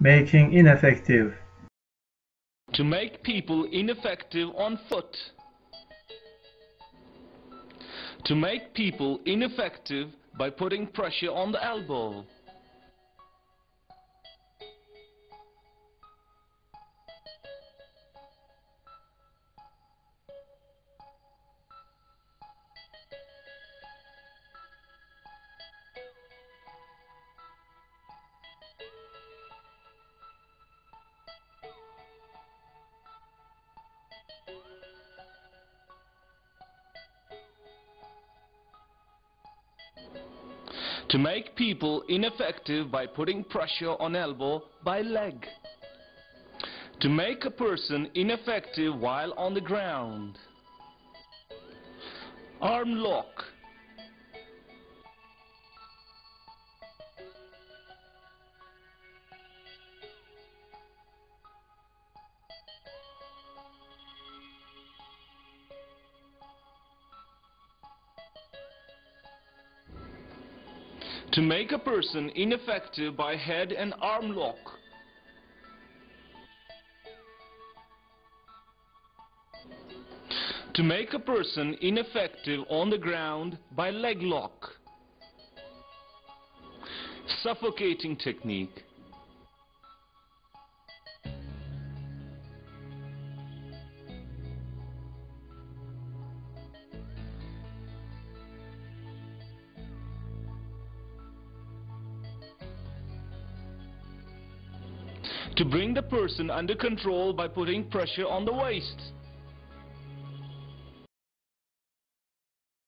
Making ineffective. To make people ineffective on foot. To make people ineffective by putting pressure on the elbow. To make people ineffective by putting pressure on elbow by leg. To make a person ineffective while on the ground. Arm lock. To make a person ineffective by head and arm lock. To make a person ineffective on the ground by leg lock. Suffocating technique. To bring the person under control by putting pressure on the waist.